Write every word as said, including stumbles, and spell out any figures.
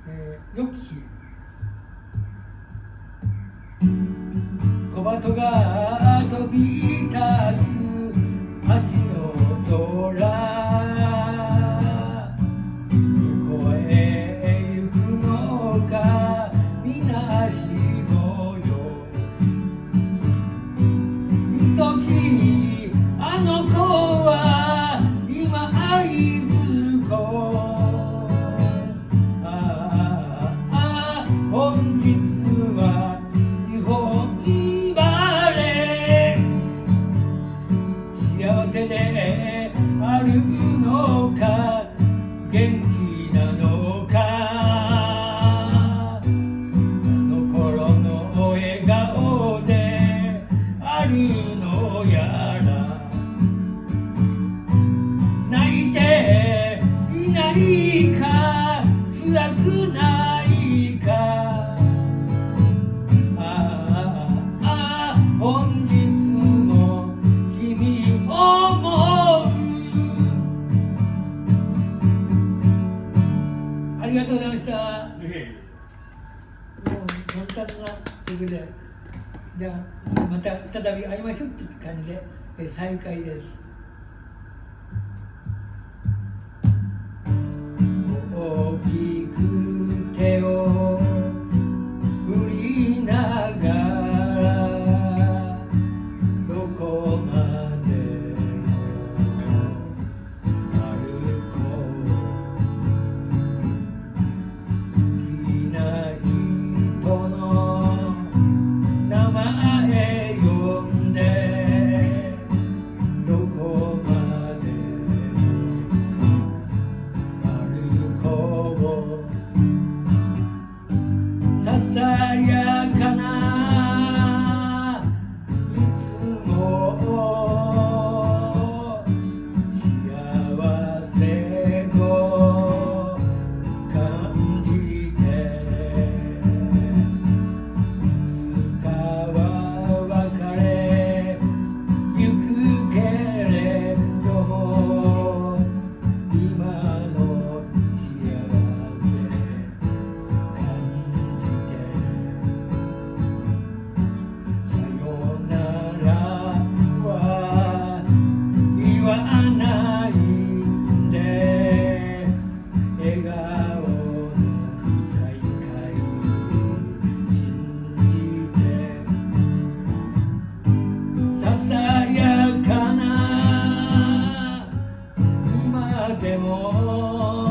えー、よき小鳩が飛び立つ秋の空、どこへ行くのかみなしごよ、愛しいあの子は今会津子、ああ本日は日本晴れ、幸せであるのか元気なのか、あの頃の笑顔であるのやら、泣いていないか辛くないか、ああ本日も君思う。ありがとうございました。もう簡単な曲で、じゃあまた再び会いましょうっていう感じでえ再会です。大きく手を振りながらどこまでも歩こう、好きな人の名前呼んでどこまでも歩こう、ささやかないつも幸せと感じて、いつかは別れゆくけれども、今の幸せ感じて、さよならは言わないで、笑顔の再会信じて、ささやかな今でも